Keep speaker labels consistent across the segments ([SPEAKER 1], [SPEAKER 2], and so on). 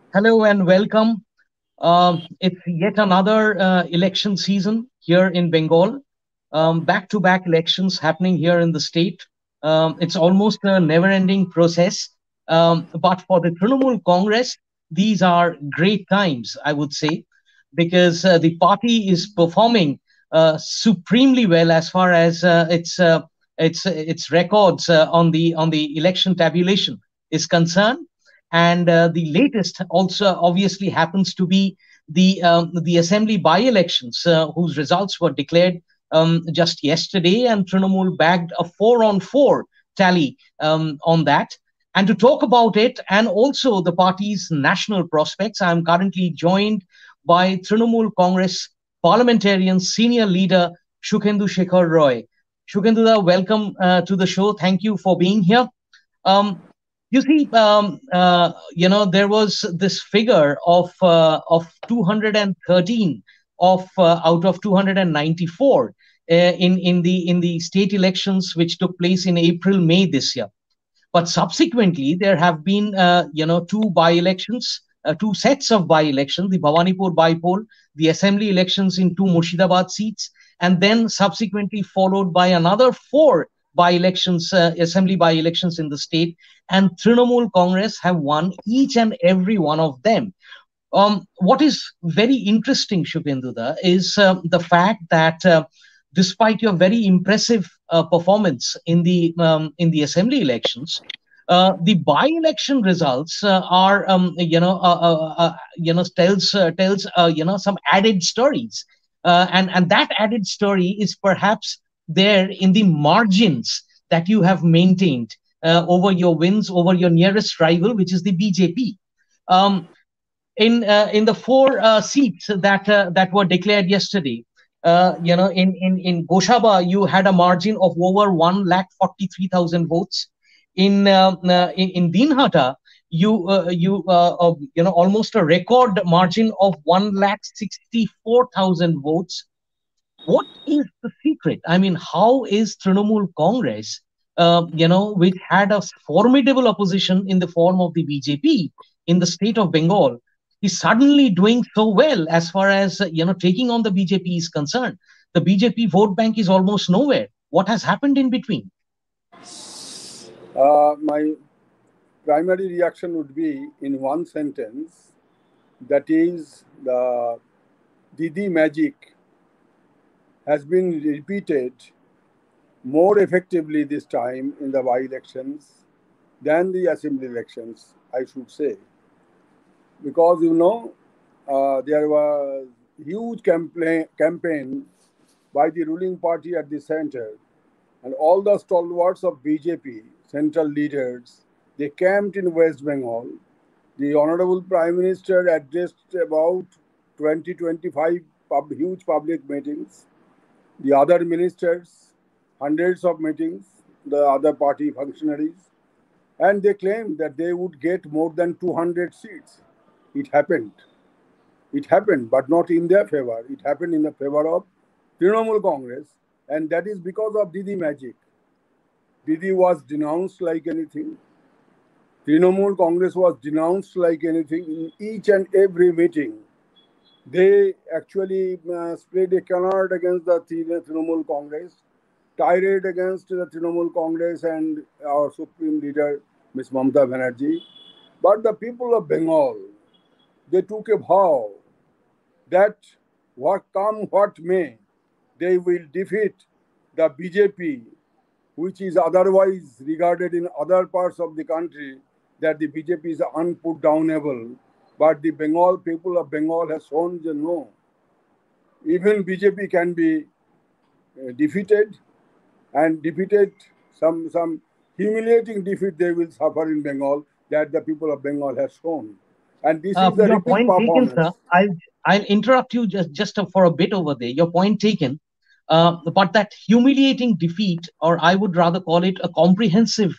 [SPEAKER 1] Hello and welcome. It's yet another election season here in Bengal. Back-to-back elections happening here in the state. It's almost a never-ending process. But for the Trinamool Congress, these are great times, I would say, because the party is performing supremely well as far as its records on the election tabulation is concerned. And the latest also obviously happens to be the assembly by-elections, whose results were declared just yesterday, and Trinamool bagged a 4-on-4 tally on that. And to talk about it and also the party's national prospects, I'm currently joined by Trinamool Congress parliamentarian senior leader Shukhendu Shekhar Roy. Shukhendu, welcome to the show. Thank you for being here. Um, you see, there was this figure of 213 of out of 294 in the state elections which took place in April May this year. But subsequently, there have been two by-elections, two sets of by-elections: the Bhawanipur by-poll, the assembly elections in two Murshidabad seats, and then subsequently followed by another four by-elections, assembly by-elections in the state. And Trinamool Congress have won each and every one of them. What is very interesting, Shubhenduda, is the fact that despite your very impressive performance in the assembly elections, the by-election results are tells some added stories, and that added story is perhaps there in the margins that you have maintained over your wins over your nearest rival, which is the BJP. Um, in the four seats that were declared yesterday, in Goshaba, you had a margin of over 1,43,000 votes. In Dinhata, you almost a record margin of 1,64,000 votes. What is the secret? I mean, how is Trinamool Congress, which had a formidable opposition in the form of the BJP in the state of Bengal, is suddenly doing so well as far as taking on the BJP is concerned? The BJP vote bank is almost nowhere. What has happened in between?
[SPEAKER 2] My primary reaction would be in one sentence, that is, the Didi magic has been repeated more effectively this time in the by elections than the assembly elections, I should say. Because there was huge campaign by the ruling party at the center, and all the stalwarts of BJP, central leaders, they camped in West Bengal. The Honorable Prime Minister addressed about 20-25 huge public meetings. The other ministers, hundreds of meetings, the other party functionaries, and they claimed that they would get more than 200 seats. It happened. It happened, but not in their favor. It happened in the favor of Trinamool Congress, and that is because of Didi magic. Didi was denounced like anything. Trinamool Congress was denounced like anything in each and every meeting. They actually spread a canard against the Trinamool Congress, tirade against the Trinamool Congress and our Supreme Leader, Ms. Mamata Banerjee. But the people of Bengal, they took a vow that what come what may, they will defeat the BJP, which is otherwise regarded in other parts of the country that the BJP is unputdownable. But the Bengal people of Bengal has shown that no, even BJP can be defeated, and defeated, some humiliating defeat they will suffer in Bengal, that the people of Bengal has shown. And this is a
[SPEAKER 1] Your
[SPEAKER 2] repeat
[SPEAKER 1] point taken, sir.
[SPEAKER 2] performance.
[SPEAKER 1] I'll interrupt you just for a bit over there. Your point taken. But that humiliating defeat, or I would rather call it a comprehensive,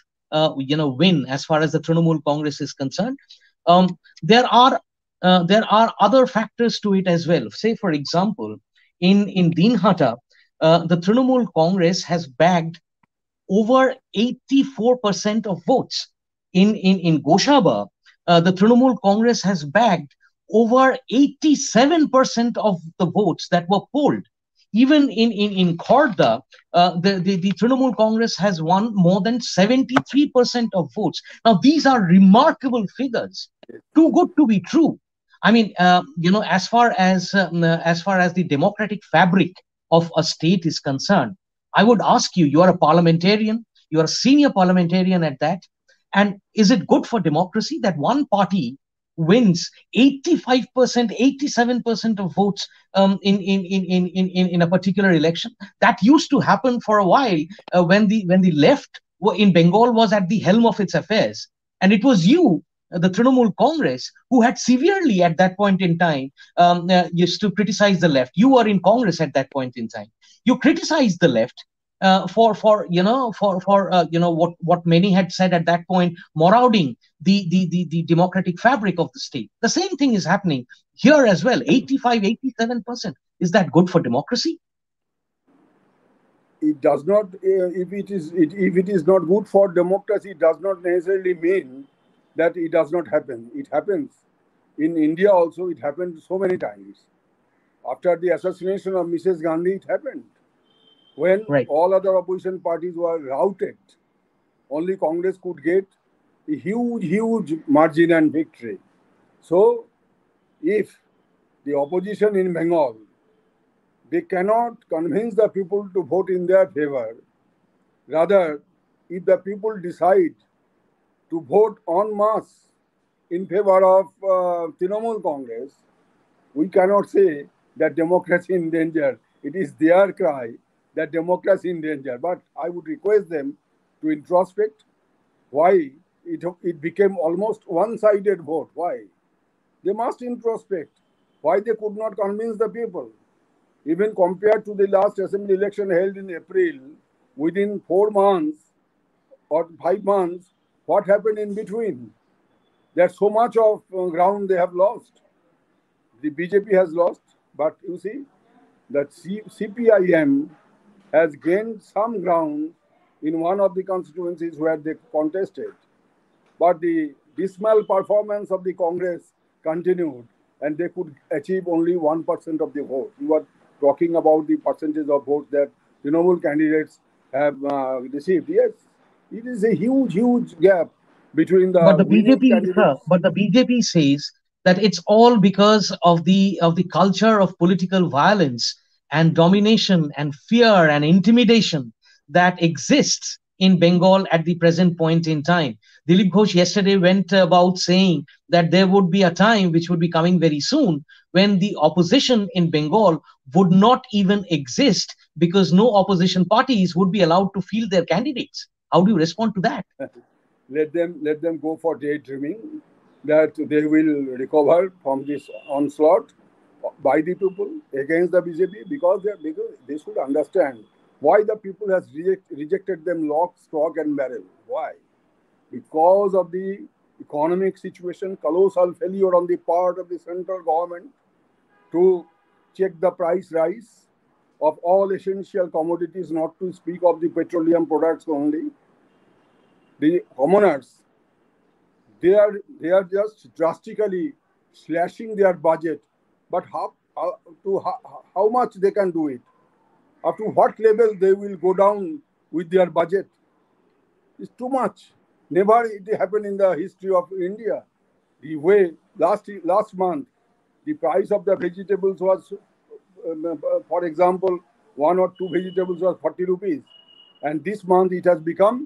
[SPEAKER 1] win as far as the Trinamool Congress is concerned. Um, there are there are other factors to it as well. Say, for example, in Dinhata, the Trinamool Congress has bagged over 84% of votes. In Goshaba, the Trinamool Congress has bagged over 87% of the votes that were polled. Even in Khordha, the Trinamool Congress has won more than 73% of votes. Now, these are remarkable figures, too good to be true. I mean, as far as the democratic fabric of a state is concerned, I would ask you: you are a parliamentarian, you are a senior parliamentarian at that, and is it good for democracy that one party wins 85%, 87% of votes in a particular election? That used to happen for a while when the left in Bengal was at the helm of its affairs. And it was you, the Trinamool Congress, who had severely at that point in time used to criticize the left. You were in Congress at that point in time. You criticized the left for what many had said at that point, marauding the democratic fabric of the state. The same thing is happening here as well. 85, 87%. Is that good for democracy?
[SPEAKER 2] It does not. If it is not good for democracy, it does not necessarily mean that it does not happen. It happens in India also. It happened so many times. After the assassination of Mrs. Gandhi, it happened. When
[SPEAKER 1] Right.
[SPEAKER 2] all other opposition parties were routed, only Congress could get a huge margin and victory. So, if the opposition in Bengal, they cannot convince the people to vote in their favor, rather, if the people decide to vote en masse in favor of Trinamool Congress, we cannot say that democracy in danger. It is their cry that democracy in danger. But I would request them to introspect why it became almost one-sided vote. Why? They must introspect why they could not convince the people. Even compared to the last assembly election held in April, within 4 months or 5 months, what happened in between? There's so much of ground they have lost. The BJP has lost, but you see, that CPIM has gained some ground in one of the constituencies where they contested. But the dismal performance of the Congress continued, and they could achieve only 1% of the vote. You are talking about the percentage of votes that Trinamool candidates have received. Yes, it is a huge gap between
[SPEAKER 1] But
[SPEAKER 2] the
[SPEAKER 1] the
[SPEAKER 2] winning
[SPEAKER 1] BJP, sir,
[SPEAKER 2] candidates.
[SPEAKER 1] but the BJP says that it's all because of the culture of political violence and domination and fear and intimidation that exists in Bengal at the present point in time. Dilip Ghosh yesterday went about saying that there would be a time which would be coming very soon when the opposition in Bengal would not even exist because no opposition parties would be allowed to field their candidates. How do you respond to that?
[SPEAKER 2] Let them go for daydreaming that they will recover from this onslaught by the people against the BJP, because they should understand why the people has rejected them lock, stock, and barrel. Why? Because of the economic situation, colossal failure on the part of the central government to check the price rise of all essential commodities, not to speak of the petroleum products only. The commoners, they are just drastically slashing their budget. But how much they can do it? Up to what level they will go down with their budget? It's too much. Never it happened in the history of India. The way last month the price of the vegetables was, for example, one or two vegetables was 40 rupees, and this month it has become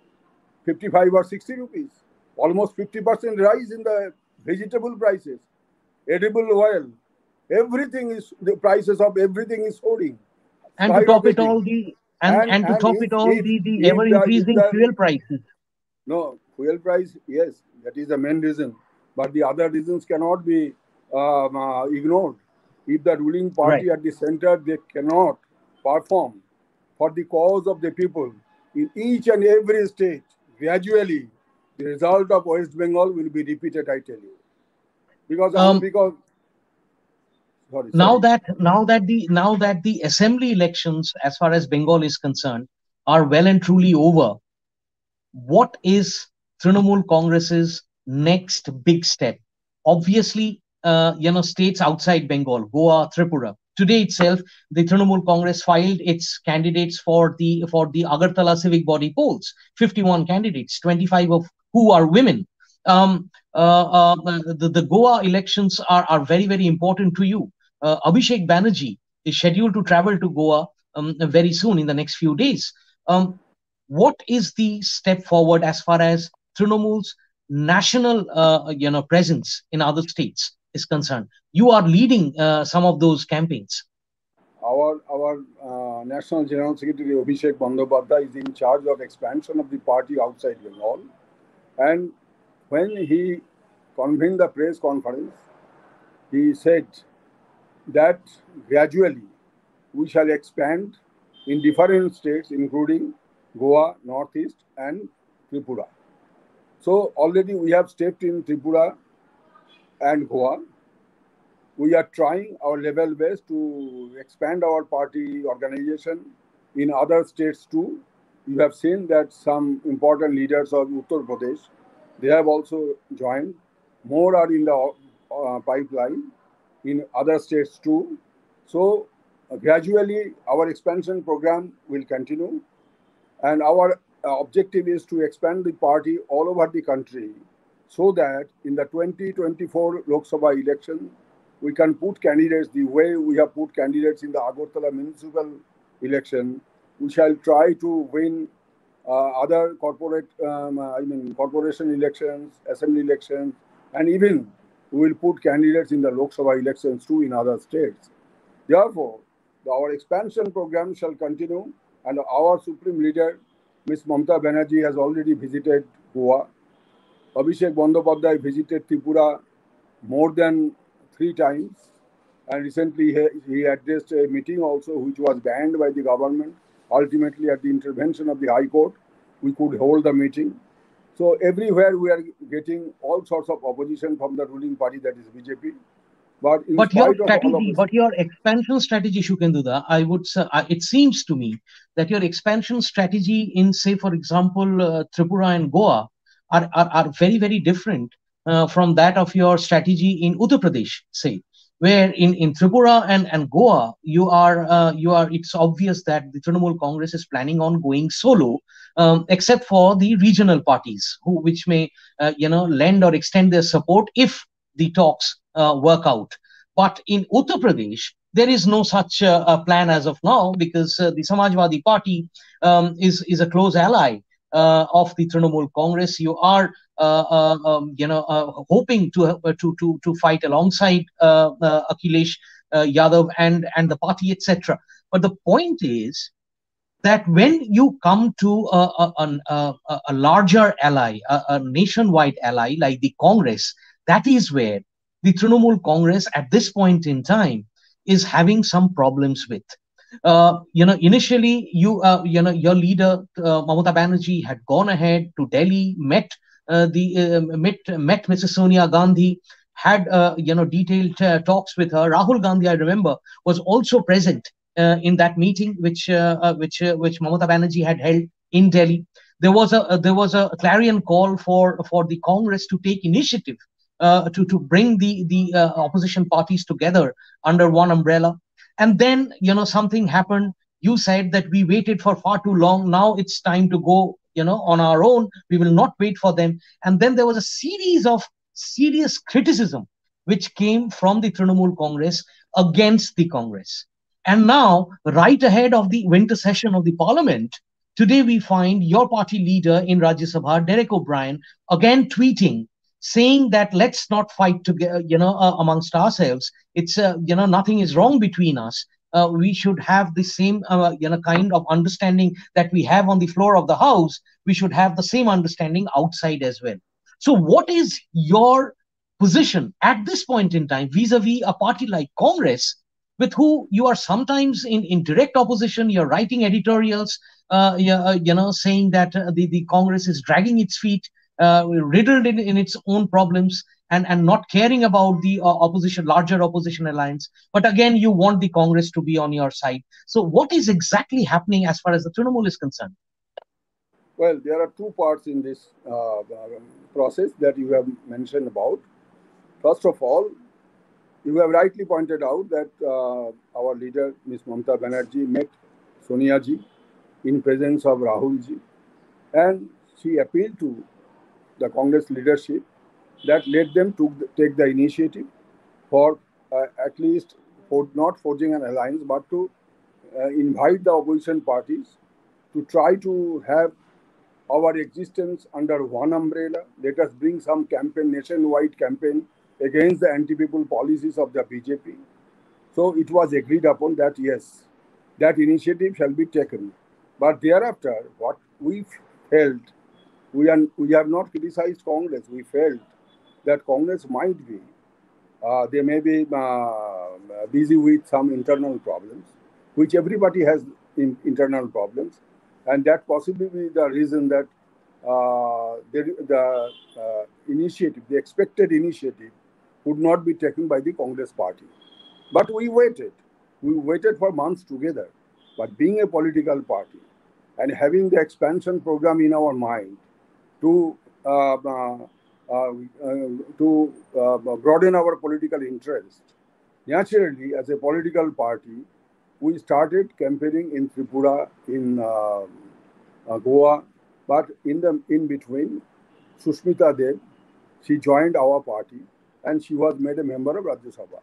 [SPEAKER 2] 55 or 60 rupees. Almost 50% rise in the vegetable prices, edible oil, everything is, the prices of everything is soaring,
[SPEAKER 1] And to top it
[SPEAKER 2] skyrocketing.
[SPEAKER 1] all,
[SPEAKER 2] And
[SPEAKER 1] to top
[SPEAKER 2] if
[SPEAKER 1] it all,
[SPEAKER 2] if
[SPEAKER 1] the
[SPEAKER 2] if
[SPEAKER 1] ever
[SPEAKER 2] if
[SPEAKER 1] increasing
[SPEAKER 2] the
[SPEAKER 1] fuel prices.
[SPEAKER 2] no, fuel price, yes, that is the main reason. But the other reasons cannot be ignored. If the ruling
[SPEAKER 1] Right.
[SPEAKER 2] party at the center, they cannot perform for the cause of the people in each and every state, gradually, the result of West Bengal will be repeated, I tell you.
[SPEAKER 1] Um,
[SPEAKER 2] Because sorry,
[SPEAKER 1] now
[SPEAKER 2] sorry.
[SPEAKER 1] that now that the assembly elections, as far as Bengal is concerned, are well and truly over, what is Trinamool Congress's next big step? Obviously, states outside Bengal, Goa, Tripura. Today itself, the Trinamool Congress filed its candidates for the Agartala civic body polls. 51 candidates, 25 of who are women. The Goa elections are very, very important to you. Abhishek Banerjee is scheduled to travel to Goa very soon in the next few days. What is the step forward as far as Trinamool's national presence in other states is concerned? You are leading some of those campaigns.
[SPEAKER 2] Our National General Secretary Abhishek Bandyopadhyay is in charge of expansion of the party outside Bengal. And when he convened the press conference, he said that gradually we shall expand in different states, including Goa, Northeast, and Tripura. So already we have stepped in Tripura and Goa. We are trying our level best to expand our party organization in other states too. You have seen that some important leaders of Uttar Pradesh, they have also joined. More are in the pipeline in other states too. So gradually our expansion program will continue, and our objective is to expand the party all over the country so that in the 2024 Lok Sabha election, we can put candidates the way we have put candidates in the Agartala municipal election. We shall try to win other corporation elections, assembly elections, and even we will put candidates in the Lok Sabha elections too in other states. Therefore, our expansion program shall continue, and our Supreme Leader, Ms. Mamata Banerjee, has already visited Goa. Abhishek Bandyopadhyay visited Tripura more than 3 times, and recently he addressed a meeting also which was banned by the government. Ultimately, at the intervention of the High Court, we could hold the meeting. So everywhere we are getting all sorts of opposition from the ruling party, that is BJP. But in spite of all of this,
[SPEAKER 1] But your expansion strategy, Shukenduda, it seems to me that your expansion strategy in, say, for example, Tripura and Goa are very, very different from that of your strategy in Uttar Pradesh, say, where in Tripura and Goa, it's obvious that the Trinamool Congress is planning on going solo, except for the regional parties, which may, lend or extend their support if the talks work out. But in Uttar Pradesh, there is no such plan as of now, because the Samajwadi Party is a close ally of the Trinamool Congress. You are hoping to fight alongside Akhilesh Yadav and the party, etc. But the point is that when you come to a larger ally, a nationwide ally like the Congress, that is where the Trinamool Congress at this point in time is having some problems with. Initially, your leader Mamata Banerjee had gone ahead to Delhi, met Mrs. Sonia Gandhi, had detailed talks with her. Rahul Gandhi, I remember, was also present in that meeting which Mamata Banerjee had held in Delhi. There was a clarion call for the Congress to take initiative to bring the opposition parties together under one umbrella. And then something happened. You said that we waited for far too long. Now it's time to go on our own. We will not wait for them. And then there was a series of serious criticism which came from the Trinamool Congress against the Congress. And now, right ahead of the winter session of the parliament, today we find your party leader in Rajya Sabha, Derek O'Brien, again tweeting, saying that let's not fight together, amongst ourselves. It's, nothing is wrong between us. We should have the same, kind of understanding that we have on the floor of the house. We should have the same understanding outside as well. So, what is your position at this point in time vis-a-vis a party like Congress, with who you are sometimes in direct opposition? You're writing editorials, saying that the Congress is dragging its feet, riddled in its own problems, and not caring about the larger opposition alliance. But again, you want the Congress to be on your side. So what is exactly happening as far as the Trinamool is concerned?
[SPEAKER 2] Well, there are two parts in this process that you have mentioned about. First of all, you have rightly pointed out that our leader, Ms. Mamata Banerjee, met Sonia ji in presence of Rahul ji, and she appealed to the Congress leadership that let them take the initiative for at least for not forging an alliance, but to invite the opposition parties to try to have our existence under one umbrella. Let us bring some campaign, nationwide campaign against the anti-people policies of the BJP. So it was agreed upon that yes, that initiative shall be taken. But thereafter, what we felt, we have not criticized Congress. We felt that Congress might be, they may be busy with some internal problems, which everybody has internal problems, and that possibly be the reason that the initiative, the expected initiative, would not be taken by the Congress party. But we waited. We waited for months together. But being a political party and having the expansion program in our mind to uh, uh, broaden our political interest, naturally, as a political party, we started campaigning in Tripura, in Goa, but in between, Sushmita Dev, she joined our party and she was made a member of Rajya Sabha.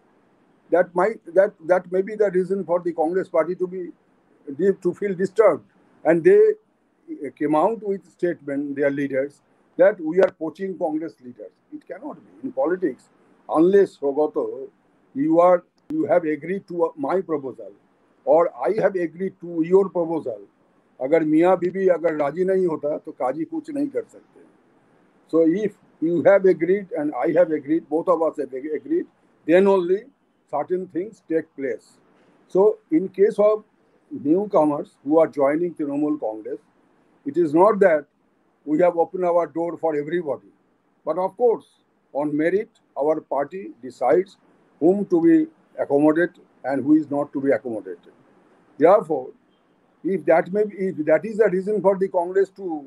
[SPEAKER 2] That may be the reason for the Congress party to feel disturbed, and they came out with statement, their leaders, that we are poaching Congress leaders. It cannot be in politics unless Rogoto, you have agreed to my proposal or I have agreed to your proposal. अगर मियाँ बीबी अगर राजी नहीं होता तो काजी कुछ नहीं कर सकते. So if you have agreed and I have agreed, both of us have agreed, then only certain things take place. So in case of newcomers who are joining Trinamool Congress, it is not that we have opened our door for everybody. But of course, on merit, our party decides whom to be accommodated and who is not to be accommodated. Therefore, if that is the reason for the Congress to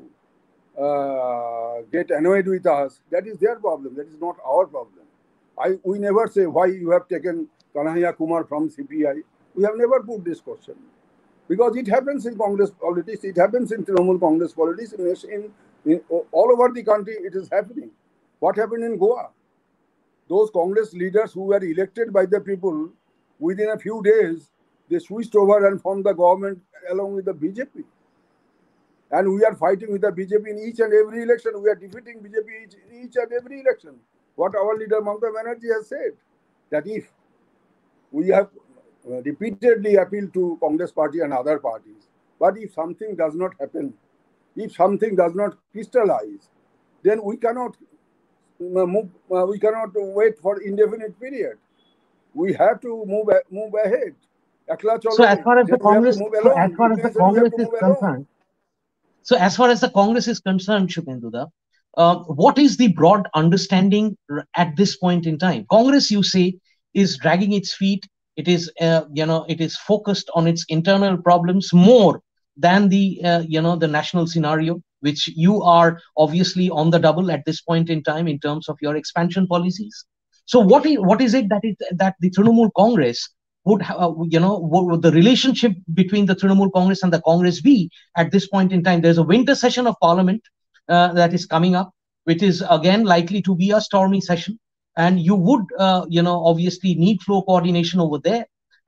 [SPEAKER 2] get annoyed with us, that is their problem. That is not our problem. We never say why you have taken Kanhaiya Kumar from CPI. We have never put this question. Because it happens in Congress politics, it happens in Trinamool Congress politics, in all over the country it is happening. What happened in Goa? Those Congress leaders who were elected by the people, within a few days, they switched over and formed the government along with the BJP. And we are fighting with the BJP in each and every election. We are defeating BJP in each and every election. What our leader Mamata Banerjee has said, that if we have repeatedly appealed to Congress party and other parties, but if something does not happen, if something does not crystallize, then we cannot we cannot wait for indefinite period. We have to move ahead. Akla
[SPEAKER 1] So
[SPEAKER 2] chalo
[SPEAKER 1] as
[SPEAKER 2] nahi.
[SPEAKER 1] far as the
[SPEAKER 2] Then we have to
[SPEAKER 1] Congress,
[SPEAKER 2] move
[SPEAKER 1] so as
[SPEAKER 2] alone.
[SPEAKER 1] far
[SPEAKER 2] It
[SPEAKER 1] as the
[SPEAKER 2] means that we have
[SPEAKER 1] Congress
[SPEAKER 2] to
[SPEAKER 1] is
[SPEAKER 2] move alone.
[SPEAKER 1] concerned, so as far as the Congress is concerned, Shubhenduda, what is the broad understanding at this point in time? Congress, you say, is dragging its feet. It is, it is focused on its internal problems more than the, the national scenario, which you are obviously on the double at this point in time in terms of your expansion policies. So what is it that the Trinamool Congress would, what would the relationship between the Trinamool Congress and the Congress be at this point in time? There's a winter session of Parliament that is coming up, which is again likely to be a stormy session, and you would, obviously need flow coordination over there.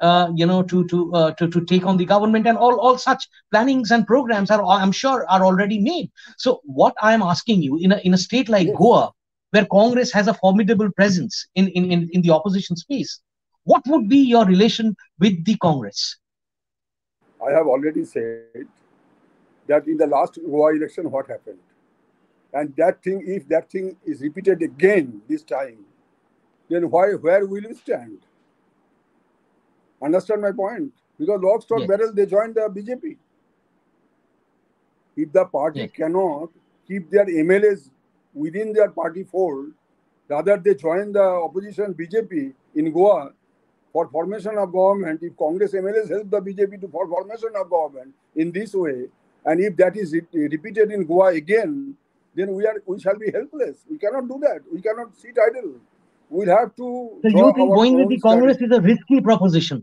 [SPEAKER 1] To take on the government, and all such plannings and programs are, I'm sure, are already made. So what I am asking you, in a state like
[SPEAKER 2] Yes,
[SPEAKER 1] Goa, where Congress has a formidable presence in the opposition space, what would be your relation with the Congress?
[SPEAKER 2] I have already said that in the last Goa election, what happened, and that thing, if that thing is repeated again this time, then where will we stand? Understand my point? Because lock, stock,
[SPEAKER 1] Yes,
[SPEAKER 2] barrel, they joined the BJP. If the party
[SPEAKER 1] yes.
[SPEAKER 2] cannot keep their MLAs within their party fold, rather they join the opposition BJP in Goa for formation of government. If Congress MLAs help the BJP to for formation of government in this way, And if that is repeated in Goa again, then we shall be helpless. We cannot do that. We cannot sit idle. We'll have to
[SPEAKER 1] So
[SPEAKER 2] draw
[SPEAKER 1] you think
[SPEAKER 2] our
[SPEAKER 1] going with
[SPEAKER 2] own
[SPEAKER 1] the Congress
[SPEAKER 2] strategy.
[SPEAKER 1] is a risky proposition?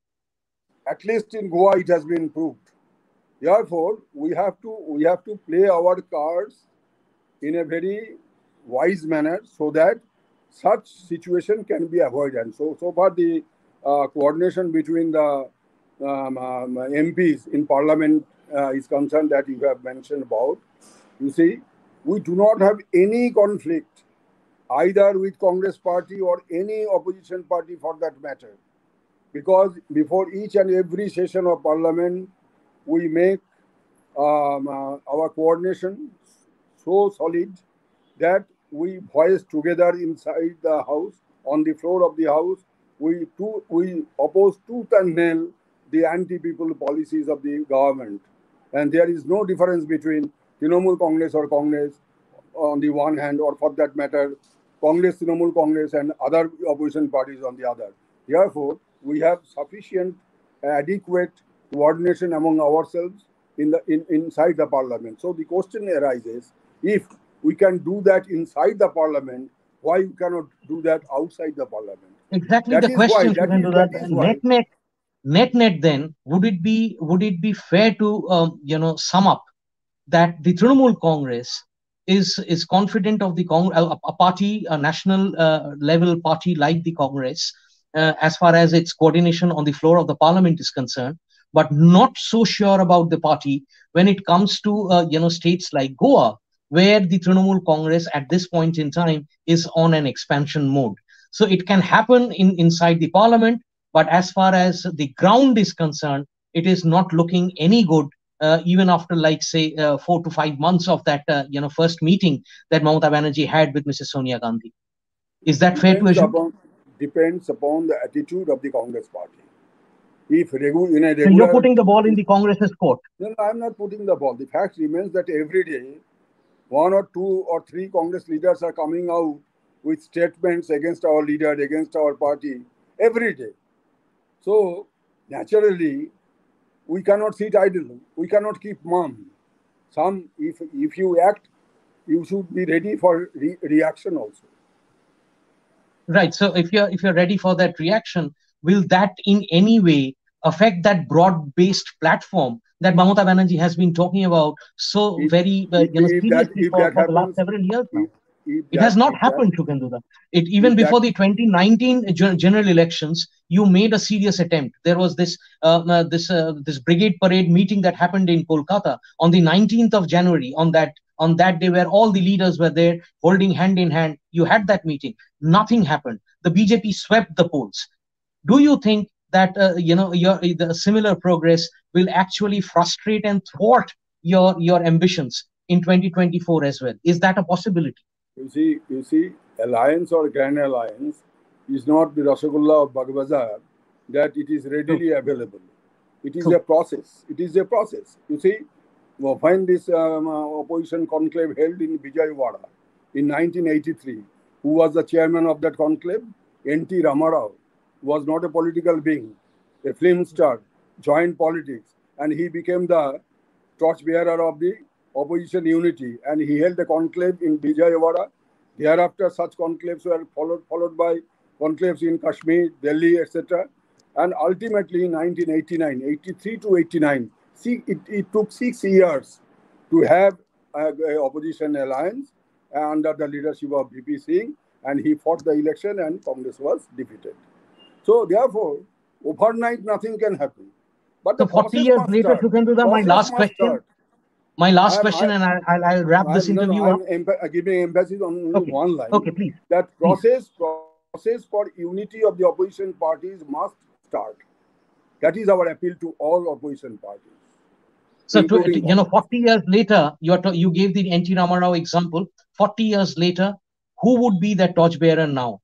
[SPEAKER 2] At least in Goa, it has been proved. Therefore, we have to play our cards in a very wise manner so that such situation can be avoided. And so far the coordination between the MPs in Parliament is concerned that you have mentioned about. You see, we do not have any conflict either with Congress party or any opposition party for that matter, because before each and every session of Parliament, we make our coordination so solid that we voice together inside the house, on the floor of the house. We oppose tooth and nail the anti-people policies of the government, and there is no difference between Trinamool Congress or Congress on the one hand, or for that matter, Congress, Trinamool Congress, and other opposition parties on the other. Therefore, we have sufficient, adequate coordination among ourselves inside the parliament. So the question arises: if we can do that inside the parliament, why we cannot do that outside the parliament?
[SPEAKER 1] Exactly
[SPEAKER 2] That
[SPEAKER 1] the
[SPEAKER 2] is why.
[SPEAKER 1] question,
[SPEAKER 2] That is
[SPEAKER 1] Shubhendu.
[SPEAKER 2] that is
[SPEAKER 1] Net
[SPEAKER 2] why.
[SPEAKER 1] net, net. Then would it be fair to sum up that the Trinamool Congress is confident of the a party, a national level party like the Congress, as far as its coordination on the floor of the parliament is concerned, but not so sure about the party when it comes to states like Goa, where the Trinamool Congress at this point in time is on an expansion mode. So it can happen inside the parliament, but as far as the ground is concerned, it is not looking any good, even after, like, say, 4 to 5 months of that first meeting that Mamata Banerjee had with Mrs. Sonia Gandhi. Is that fair to
[SPEAKER 2] Depends
[SPEAKER 1] assume?
[SPEAKER 2] upon depends upon the attitude of the Congress party. If in a
[SPEAKER 1] So you're
[SPEAKER 2] regular,
[SPEAKER 1] putting the ball in the Congress's court.
[SPEAKER 2] no, I'm not putting the ball. The fact remains that every day one or two or three Congress leaders are coming out with statements against our leader, against our party, every day. So naturally, we cannot sit idle. We cannot keep mum. If you act, you should be ready for reaction also.
[SPEAKER 1] Right. So if you're ready for that reaction, will that in any way affect that broad-based platform that Mamata Banerjee has been talking about so
[SPEAKER 2] If
[SPEAKER 1] very
[SPEAKER 2] if that
[SPEAKER 1] seriously
[SPEAKER 2] if
[SPEAKER 1] for,
[SPEAKER 2] that
[SPEAKER 1] for the last
[SPEAKER 2] happens,
[SPEAKER 1] several years now?
[SPEAKER 2] if
[SPEAKER 1] It has
[SPEAKER 2] that
[SPEAKER 1] not
[SPEAKER 2] if that
[SPEAKER 1] happened, Shukendra. It even
[SPEAKER 2] if that
[SPEAKER 1] before the 2019 general elections, you made a serious attempt. There was this brigade parade meeting that happened in Kolkata on the 19th of January. On that day, where all the leaders were there holding hand in hand, you had that meeting. Nothing happened. The BJP swept the polls. Do you think that the similar progress will actually frustrate and thwart your ambitions in 2024 as well? Is that a possibility?
[SPEAKER 2] you see, alliance or grand alliance is not the Rasagulla of Bagbazar that it is
[SPEAKER 1] True,
[SPEAKER 2] readily available. It is a
[SPEAKER 1] true.
[SPEAKER 2] process. It is a process. You see, when this opposition conclave held in Vijayawada in 1983, who was the chairman of that conclave? N.T. Ramarao was not a political being, a film star, joined politics, and he became the torchbearer of the opposition unity, and he held a conclave in Vijayawada. Thereafter, such conclaves were followed by conclaves in Kashmir, Delhi, etc. And ultimately, in 1989, 83 to 89, see, it took 6 years to have a opposition alliance under the leadership of VP Singh, and he fought the election, and Congress was defeated. So, therefore, overnight nothing can happen. But the
[SPEAKER 1] So 40
[SPEAKER 2] process
[SPEAKER 1] years
[SPEAKER 2] must
[SPEAKER 1] later,
[SPEAKER 2] start.
[SPEAKER 1] Shukendra, my
[SPEAKER 2] Process
[SPEAKER 1] last
[SPEAKER 2] must
[SPEAKER 1] question,
[SPEAKER 2] start.
[SPEAKER 1] my
[SPEAKER 2] I
[SPEAKER 1] last
[SPEAKER 2] am I
[SPEAKER 1] question, and I'll wrap this
[SPEAKER 2] I'm no no
[SPEAKER 1] interview up.
[SPEAKER 2] I'm giving emphasis on only
[SPEAKER 1] Okay,
[SPEAKER 2] one line,
[SPEAKER 1] okay, please,
[SPEAKER 2] that
[SPEAKER 1] please.
[SPEAKER 2] process for unity of the opposition parties must start. That is our appeal to all opposition parties,
[SPEAKER 1] So,
[SPEAKER 2] including Congress.
[SPEAKER 1] 40 years later, you gave the N.T. Ramarao example. 40 years later, who would be that torchbearer now?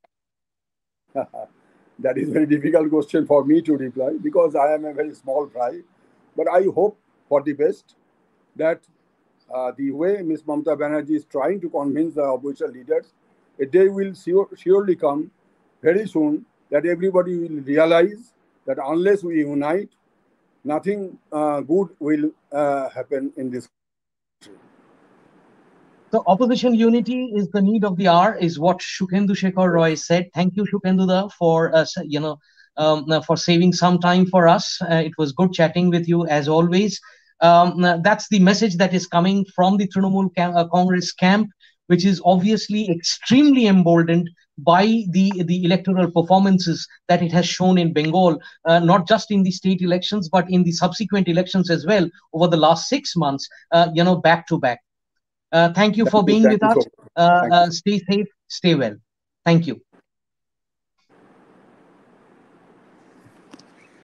[SPEAKER 2] That is a very difficult question for me to reply because I am a very small fry. But I hope for the best that the way Ms. Mamata Banerjee is trying to convince the opposition leaders, a day will surely come very soon that everybody will realize that unless we unite, nothing good will happen in this country.
[SPEAKER 1] So opposition unity is the need of the hour, is what Shukhendu Shekhar
[SPEAKER 2] Yes.
[SPEAKER 1] Roy said. Thank you, Shukhendu da, for for saving some time for us. It was good chatting with you as always. That's the message that is coming from the Trinamool Congress camp, which is obviously extremely emboldened by the electoral performances that it has shown in Bengal, not just in the state elections, but in the subsequent elections as well over the last 6 months, back to back. Thank you for being
[SPEAKER 2] Thank
[SPEAKER 1] with
[SPEAKER 2] you
[SPEAKER 1] us.
[SPEAKER 2] so much. Thank you.
[SPEAKER 1] Stay safe, stay well. Thank you.